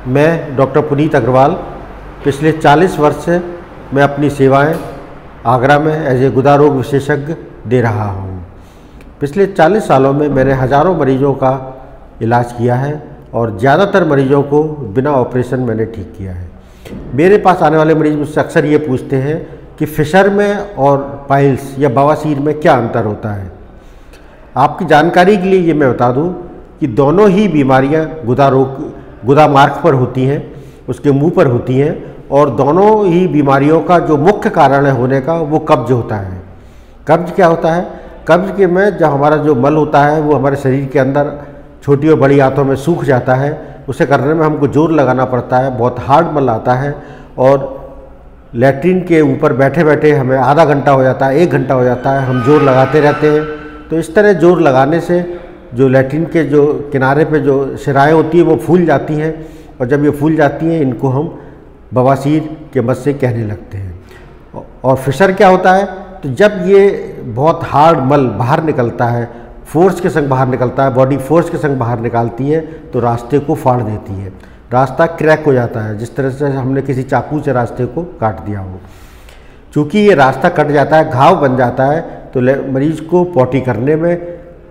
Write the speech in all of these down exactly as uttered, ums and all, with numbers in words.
मैं डॉक्टर पुनीत अग्रवाल पिछले चालीस वर्ष से मैं अपनी सेवाएं आगरा में एज ए गुदा रोग विशेषज्ञ दे रहा हूं। पिछले चालीस सालों में मैंने हज़ारों मरीजों का इलाज किया है और ज़्यादातर मरीजों को बिना ऑपरेशन मैंने ठीक किया है। मेरे पास आने वाले मरीज मुझसे अक्सर ये पूछते हैं कि फिशर में और पाइल्स या बवासीर में क्या अंतर होता है। आपकी जानकारी के लिए ये मैं बता दूं कि दोनों ही बीमारियां गुदा रोग गुदा मार्ग पर होती हैं, उसके मुंह पर होती हैं, और दोनों ही बीमारियों का जो मुख्य कारण है होने का वो कब्ज होता है। कब्ज क्या होता है? कब्ज के में जब हमारा जो मल होता है वो हमारे शरीर के अंदर छोटी और बड़ी आंतों में सूख जाता है, उसे करने में हमको जोर लगाना पड़ता है, बहुत हार्ड मल आता है और लैट्रिन के ऊपर बैठे बैठे हमें आधा घंटा हो जाता है, एक घंटा हो जाता है, हम जोर लगाते रहते हैं। तो इस तरह जोर लगाने से जो लैट्रिन के जो किनारे पे जो शिराएँ होती हैं वो फूल जाती हैं, और जब ये फूल जाती हैं इनको हम बवासीर के मस्से कहने लगते हैं। और फिशर क्या होता है? तो जब ये बहुत हार्ड मल बाहर निकलता है, फोर्स के संग बाहर निकलता है, बॉडी फोर्स के संग बाहर निकालती है तो रास्ते को फाड़ देती है, रास्ता क्रैक हो जाता है, जिस तरह से हमने किसी चाकू से रास्ते को काट दिया हो। चूँकि ये रास्ता कट जाता है, घाव बन जाता है, तो मरीज को पॉटी करने में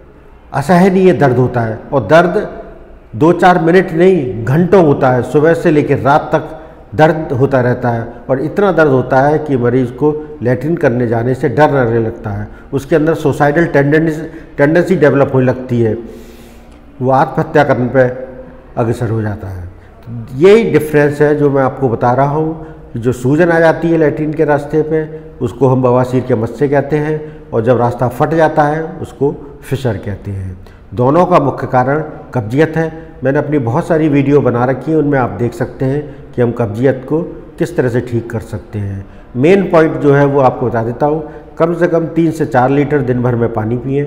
असहनीय दर्द होता है, और दर्द दो चार मिनट नहीं घंटों होता है, सुबह से लेकर रात तक दर्द होता रहता है। और इतना दर्द होता है कि मरीज़ को लैट्रिन करने जाने से डर लगने लगता है, उसके अंदर सुसाइडल टेंडेंसी टेंडेंसी डेवलप होने लगती है, वो आत्महत्या करने पे अग्रसर हो जाता है। तो यही डिफरेंस है जो मैं आपको बता रहा हूँ। जो सूजन आ जाती है लैट्रिन के रास्ते पे उसको हम बवासीर के मस्से कहते हैं, और जब रास्ता फट जाता है उसको फिशर कहते हैं। दोनों का मुख्य कारण कब्जियत है। मैंने अपनी बहुत सारी वीडियो बना रखी है, उनमें आप देख सकते हैं कि हम कब्जियत को किस तरह से ठीक कर सकते हैं। मेन पॉइंट जो है वो आपको बता देता हूँ। कम से कम तीन से चार लीटर दिन भर में पानी पिएं,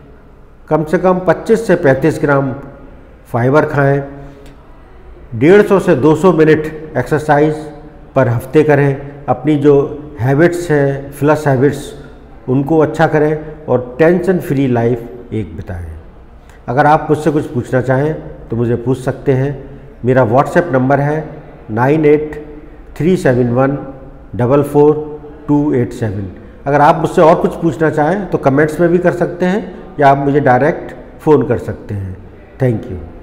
कम से कम पच्चीस से पैंतीस ग्राम फाइबर खाएं, डेढ़ सौ से दो सौ मिनट एक्सरसाइज पर हफ्ते करें, अपनी जो हैबिट्स हैं फ्लश हैबिट्स उनको अच्छा करें, और टेंशन फ्री लाइफ एक बिताएं। अगर आप मुझसे कुछ पूछना चाहें तो मुझे पूछ सकते हैं। मेरा व्हाट्सएप नंबर है nine eight three seven one double four two eight seven. अगर आप मुझसे और कुछ पूछना चाहें तो कमेंट्स में भी कर सकते हैं, या आप मुझे डायरेक्ट फ़ोन कर सकते हैं। Thank you.